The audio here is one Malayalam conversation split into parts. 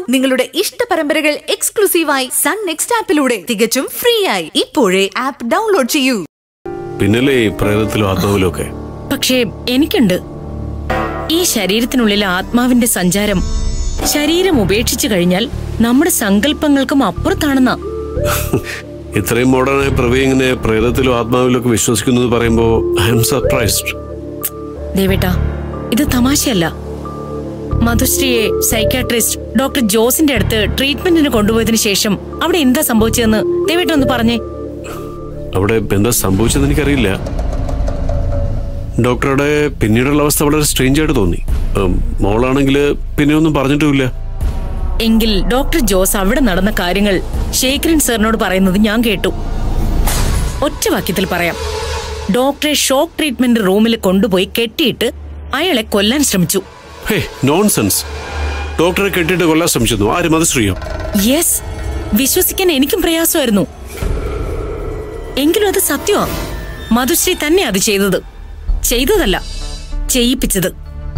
നിങ്ങളുടെ ഇഷ്ട പരമ്പരകൾ എക്സ്ക്ലൂസീവായി സൺ നെക്സ്റ്റ് ആപ്പിലൂടെ തികച്ചും ഫ്രീ ആയി ഇപ്പോഴേ ആപ്പ് ഡൗൺലോഡ് ചെയ്യൂ. പിന്നല്ലേ പ്രേതത്തിലും ആത്മാവിലും ഒക്കെ. പക്ഷേ എനിക്കുണ്ട്. ഈ ശരീരത്തിനുള്ളിലെ ആത്മാവിന്റെ സഞ്ചാരം ശരീരം ഉപേക്ഷിച്ചു കഴിഞ്ഞാൽ നമ്മുടെ സങ്കല്പങ്ങൾക്കും അപ്പുറത്താണെന്നാ. ഇത്രയും മോഡേണായ പ്രവീ ഇങ്ങനെ പ്രേതത്തിലും ആത്മാവിലും ഒക്കെ വിശ്വസിക്കുന്നത് പറയുമ്പോ ഐ ആം സർപ്രൈസ്ഡ്. ദേവേട്ടാ, ഇത് തമാശയല്ല. മധുശ്രീയെ സൈക്കാട്രിസ്റ്റ് ഡോക്ടർ ജോസിന്റെ അടുത്ത് ട്രീറ്റ്മെന്റിന് കൊണ്ടുപോയതിനു ശേഷം അവിടെ എന്താ സംഭവിച്ചതെന്ന് ദേവേട്ട ഒന്ന് പറഞ്ഞേ. അവിടെ എന്താ സംഭവിച്ചതെന്ന് എനിക്കറിയില്ല. ഡോക്ടറുടെ പിന്നീടുള്ള അവസ്ഥ വളരെ സ്ട്രേഞ്ച് ആയിട്ട് തോന്നി. മോളാണെങ്കിൽ പിന്നെ ഒന്നും പറഞ്ഞിട്ടുമില്ല. എങ്കിൽ ഡോക്ടർ ജോസ് അവിടെ നടന്ന കാര്യങ്ങൾ ശേഖരൻ സാറിനോട് പറയുന്നത് ഞാൻ കേട്ടു. ഒറ്റ വാക്യത്തിൽ പറയാം, ഡോക്ടറെ ഷോക്ക് ട്രീറ്റ്മെന്റ് റൂമിൽ കൊണ്ടുപോയി കെട്ടിയിട്ട് അയാളെ കൊല്ലാൻ ശ്രമിച്ചു. നോൺസെൻസ്. ഡോക്ടറെ കെട്ടിയിട്ട് കൊല്ലാൻ ശ്രമിച്ചു? ആര്, മധുശ്രീയോ? യെസ്, വിശ്വസിക്കാൻ എനിക്കും പ്രയാസമായിരുന്നു. എങ്കിലും അത് സത്യമാ. മധുശ്രീ തന്നെ അത് ചെയ്തതല്ല, ചെയ്യിപ്പിച്ചത്.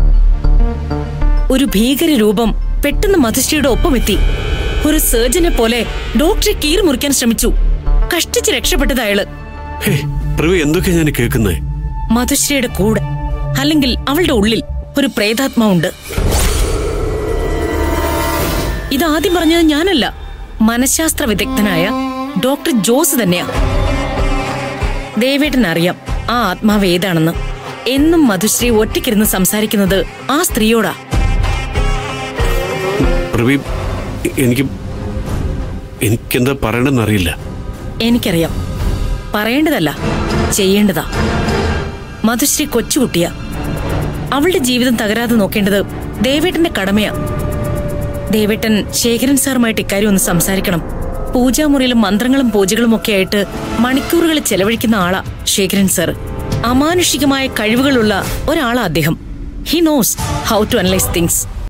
ഒരു ഭീകര രൂപം പെട്ടെന്ന് മധുശ്രീയുടെ ഒപ്പമെത്തി. ഒരു സർജനെ പോലെ ഡോക്ടറെ കീറി മുറിക്കാൻ ശ്രമിച്ചു. കഷ്ടിച്ച് രക്ഷപ്പെട്ടത് അയാള്. എന്തൊക്കെയാ ഞാൻ കേൾക്കുന്നേ? മധുശ്രീയുടെ കൂടെ, അല്ലെങ്കിൽ അവളുടെ ഉള്ളിൽ ഒരു പ്രേതാത്മാവുണ്ട്. ഇതാദ്യം പറഞ്ഞത് ഞാനല്ല, മനഃശാസ്ത്ര വിദഗ്ധനായ ഡോക്ടർ ജോസ് തന്നെയാ. ദേവേട്ടനറിയാം ആ ആത്മാവ് ഏതാണെന്ന്. എന്നും മധുശ്രീ ഒറ്റയ്ക്കിരുന്ന് സംസാരിക്കുന്നത് ആ സ്ത്രീയോടാ. എനിക്കെന്താ പറയണമെന്നറിയില്ല. എനിക്കറിയാം. പറയേണ്ടതല്ല, ചെയ്യേണ്ടതാ. മധുശ്രീ കൊച്ചുകുട്ടിയാ. അവളുടെ ജീവിതം തകരാതെ നോക്കേണ്ടത് ദേവേട്ടന്റെ കടമയാ. ദേവേട്ടൻ ശേഖരൻ സാറുമായിട്ട് ഇക്കാര്യം ഒന്ന് സംസാരിക്കണം. പൂജാമുറിയിലും മന്ത്രങ്ങളും പൂജകളും ഒക്കെ ആയിട്ട് മണിക്കൂറുകൾ ചെലവഴിക്കുന്ന ആളാ ശേഖരൻ സാർ. അമാനുഷികമായ കഴിവുകളുള്ള ഒരാളാ അദ്ദേഹം. He knows how to analyse things.